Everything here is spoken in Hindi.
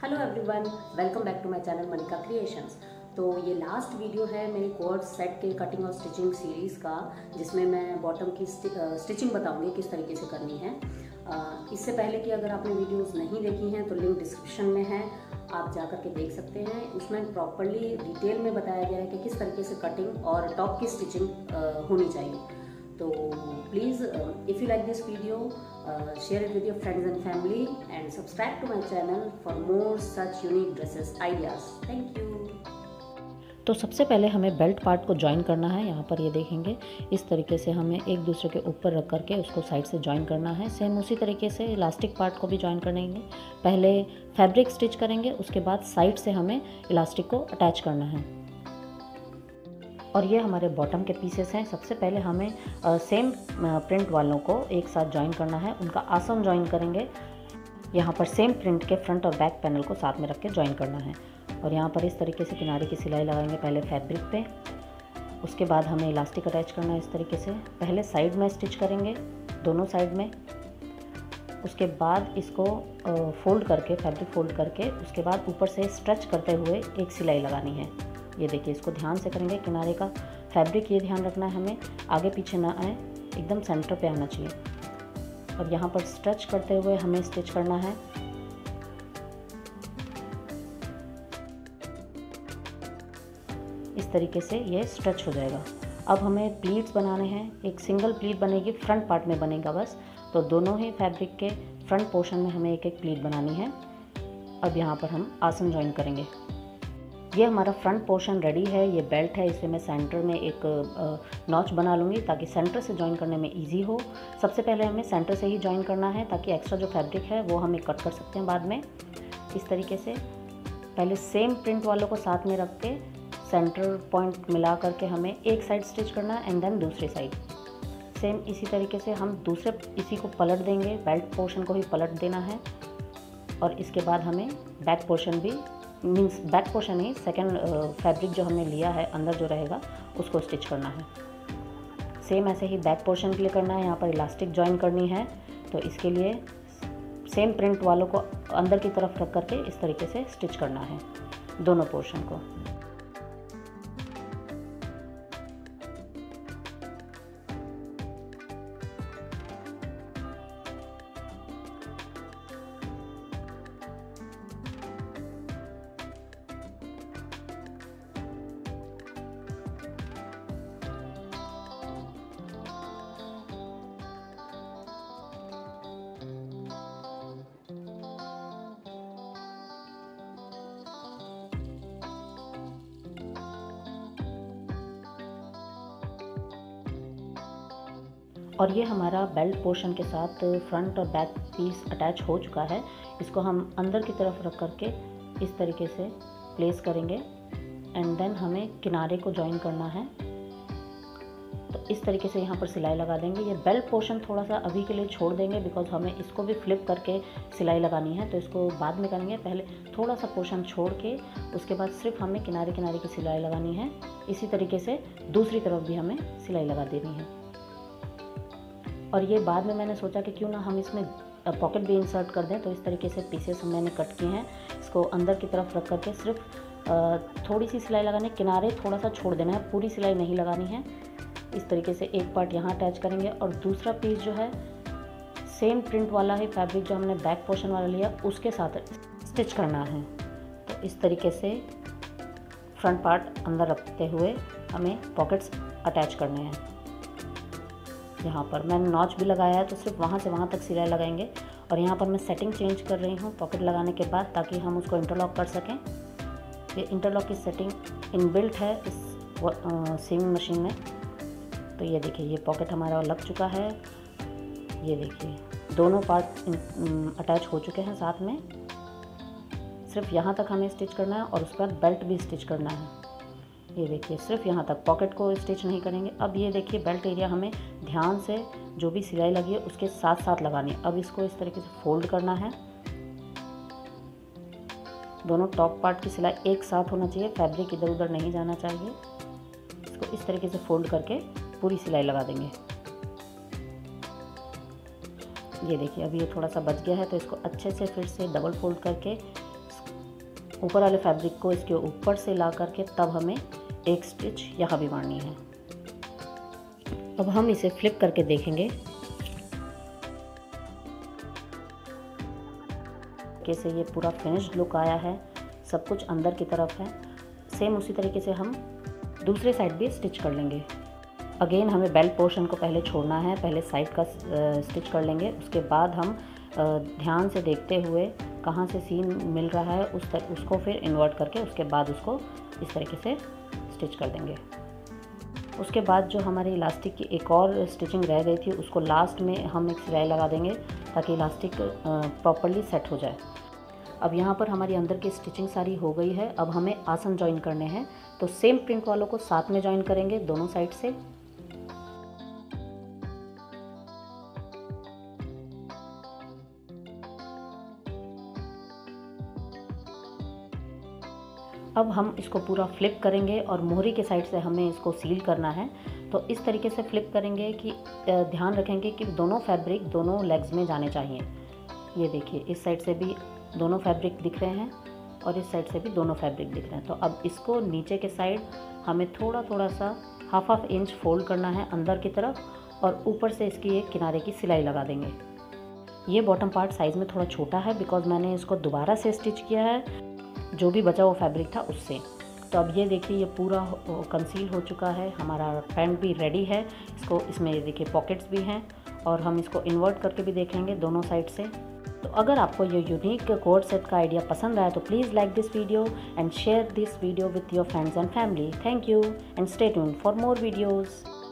Hello everyone, welcome back to my channel Manika Creations. तो ये लास्ट वीडियो है मेरी कोर्ट सेट के कटिंग और स्टिचिंग सीरीज़ का, जिसमें मैं बॉटम की स्टिचिंग बताऊंगी किस तरीके से करनी है। इससे पहले कि अगर आपने वीडियोस नहीं देखी हैं तो लिंक डिस्क्रिप्शन में है, आप जा कर के देख सकते हैं। उसमें प्रॉपरली डिटेल में बताया गया है कि किस तरीके से कटिंग और टॉप की स्टिचिंग होनी चाहिए। तो please if you like this video, share it with your friends and family and subscribe to my channel for more such unique dresses ideas. Thank you. तो सबसे पहले हमें बेल्ट पार्ट को ज्वाइन करना है। यहाँ पर ये देखेंगे इस तरीके से हमें एक दूसरे के ऊपर रख करके उसको साइड से ज्वाइन करना है। सेम उसी तरीके से इलास्टिक पार्ट को भी ज्वाइन करेंगे। पहले फैब्रिक स्टिच करेंगे, उसके बाद साइड से हमें इलास्टिक को अटैच करना है। और ये हमारे बॉटम के पीसेस हैं। सबसे पहले हमें सेम प्रिंट वालों को एक साथ ज्वाइन करना है, उनका आसन ज्वाइन करेंगे। यहाँ पर सेम प्रिंट के फ्रंट और बैक पैनल को साथ में रख के ज्वाइन करना है। और यहाँ पर इस तरीके से किनारे की सिलाई लगाएंगे पहले फैब्रिक पे, उसके बाद हमें इलास्टिक अटैच करना है। इस तरीके से पहले साइड में स्टिच करेंगे, दोनों साइड में। उसके बाद इसको फोल्ड करके, फैब्रिक फोल्ड करके, उसके बाद ऊपर से स्ट्रेच करते हुए एक सिलाई लगानी है। ये देखिए, इसको ध्यान से करेंगे। किनारे का फैब्रिक ये ध्यान रखना है हमें आगे पीछे ना आए, एकदम सेंटर पे आना चाहिए। और यहाँ पर स्ट्रेच करते हुए हमें स्टिच करना है। इस तरीके से ये स्ट्रेच हो जाएगा। अब हमें प्लीट्स बनाने हैं। एक सिंगल प्लीट बनेगी, फ्रंट पार्ट में बनेगा बस। तो दोनों ही फैब्रिक के फ्रंट पोर्शन में हमें एक एक प्लीट बनानी है। अब यहाँ पर हम आसन ज्वाइन करेंगे। ये हमारा फ्रंट पोर्शन रेडी है। ये बेल्ट है, इसे मैं सेंटर में एक नॉच बना लूँगी ताकि सेंटर से ज्वाइन करने में इजी हो। सबसे पहले हमें सेंटर से ही ज्वाइन करना है ताकि एक्स्ट्रा जो फैब्रिक है वो हमें कट कर सकते हैं बाद में। इस तरीके से पहले सेम प्रिंट वालों को साथ में रख के सेंटर पॉइंट मिला करके हमें एक साइड स्टिच करना है एंड देन दूसरी साइड। सेम इसी तरीके से हम दूसरे इसी को पलट देंगे, बेल्ट पोर्शन को ही पलट देना है। और इसके बाद हमें बैक पोर्शन भी, मीन्स बैक पोर्शन ही, सेकेंड फैब्रिक जो हमने लिया है अंदर जो रहेगा उसको स्टिच करना है। सेम ऐसे ही बैक पोर्शन के लिए करना है। यहाँ पर इलास्टिक ज्वाइन करनी है, तो इसके लिए सेम प्रिंट वालों को अंदर की तरफ रख करके इस तरीके से स्टिच करना है दोनों पोर्शन को। और ये हमारा बेल्ट पोर्शन के साथ फ्रंट और बैक पीस अटैच हो चुका है। इसको हम अंदर की तरफ रख करके इस तरीके से प्लेस करेंगे एंड देन हमें किनारे को ज्वाइन करना है। तो इस तरीके से यहाँ पर सिलाई लगा देंगे। ये बेल्ट पोर्शन थोड़ा सा अभी के लिए छोड़ देंगे बिकॉज हमें इसको भी फ्लिप करके सिलाई लगानी है, तो इसको बाद में करेंगे। पहले थोड़ा सा पोर्शन छोड़ के उसके बाद सिर्फ हमें किनारे किनारे की सिलाई लगानी है। इसी तरीके से दूसरी तरफ भी हमें सिलाई लगा देनी है। और ये बाद में मैंने सोचा कि क्यों ना हम इसमें पॉकेट भी इंसर्ट कर दें, तो इस तरीके से पीसेस मैंने कट किए हैं। इसको अंदर की तरफ रख करके सिर्फ थोड़ी सी सिलाई लगानी, किनारे थोड़ा सा छोड़ देना है, पूरी सिलाई नहीं लगानी है। इस तरीके से एक पार्ट यहाँ अटैच करेंगे और दूसरा पीस जो है सेम प्रिंट वाला ही फैब्रिक जो हमने बैक पोर्शन वाला लिया उसके साथ स्टिच करना है। तो इस तरीके से फ्रंट पार्ट अंदर रखते हुए हमें पॉकेट्स अटैच करने हैं। यहाँ पर मैंने नॉच भी लगाया है, तो सिर्फ वहाँ से वहाँ तक सिलाई लगाएंगे। और यहाँ पर मैं सेटिंग चेंज कर रही हूँ पॉकेट लगाने के बाद, ताकि हम उसको इंटरलॉक कर सकें। ये इंटरलॉक की सेटिंग इनबिल्ट है इस सीविंग मशीन में। तो ये देखिए, ये पॉकेट हमारा लग चुका है। ये देखिए, दोनों पार्ट अटैच हो चुके हैं साथ में। सिर्फ यहाँ तक हमें स्टिच करना है और उसके बाद बेल्ट भी स्टिच करना है। ये देखिए, सिर्फ यहाँ तक, पॉकेट को स्टिच नहीं करेंगे। अब ये देखिए, बेल्ट एरिया हमें ध्यान से जो भी सिलाई लगी है उसके साथ साथ लगानी है। अब इसको इस तरीके से फोल्ड करना है। दोनों टॉप पार्ट की सिलाई एक साथ होना चाहिए, फैब्रिक इधर उधर नहीं जाना चाहिए। इसको इस तरीके से फोल्ड करके पूरी सिलाई लगा देंगे। ये देखिए, अभी ये थोड़ा सा बच गया है, तो इसको अच्छे से फिर से डबल फोल्ड करके ऊपर वाले फैब्रिक को इसके ऊपर से ला करके तब हमें एक स्टिच यहाँ भी मारनी है। अब हम इसे फ्लिप करके देखेंगे कैसे ये पूरा फिनिश्ड लुक आया है, सब कुछ अंदर की तरफ है। सेम उसी तरीके से हम दूसरे साइड भी स्टिच कर लेंगे। अगेन हमें बेल्ट पोर्शन को पहले छोड़ना है, पहले साइड का स्टिच कर लेंगे, उसके बाद हम ध्यान से देखते हुए कहाँ से सीन मिल रहा है उसको फिर इन्वर्ट करके उसके बाद उसको इस तरीके से स्टिच कर देंगे। उसके बाद जो हमारी इलास्टिक की एक और स्टिचिंग रह गई थी उसको लास्ट में हम एक सिलाई लगा देंगे ताकि इलास्टिक प्रॉपरली सेट हो जाए। अब यहाँ पर हमारी अंदर की स्टिचिंग सारी हो गई है। अब हमें आसन जॉइन करने हैं, तो सेम प्रिंट वालों को साथ में जॉइन करेंगे दोनों साइड से। अब हम इसको पूरा फ्लिप करेंगे और मोहरी के साइड से हमें इसको सील करना है। तो इस तरीके से फ्लिप करेंगे कि ध्यान रखेंगे कि दोनों फैब्रिक दोनों लेग्स में जाने चाहिए। ये देखिए, इस साइड से भी दोनों फैब्रिक दिख रहे हैं और इस साइड से भी दोनों फैब्रिक दिख रहे हैं। तो अब इसको नीचे के साइड हमें थोड़ा थोड़ा सा हाफ इंच फोल्ड करना है अंदर की तरफ और ऊपर से इसकी एक किनारे की सिलाई लगा देंगे। ये बॉटम पार्ट साइज़ में थोड़ा छोटा है बिकॉज मैंने इसको दोबारा से स्टिच किया है, जो भी बचा वो फैब्रिक था उससे। तो अब ये देखिए, ये पूरा कंसील हो चुका है, हमारा पैंट भी रेडी है। इसको इसमें देखिए पॉकेट्स भी हैं और हम इसको इन्वर्ट करके भी देख लेंगे दोनों साइड से। तो अगर आपको ये यूनिक कोड सेट का आइडिया पसंद आया तो please like this video and share this video with your friends and family. Thank you and stay tuned for more videos.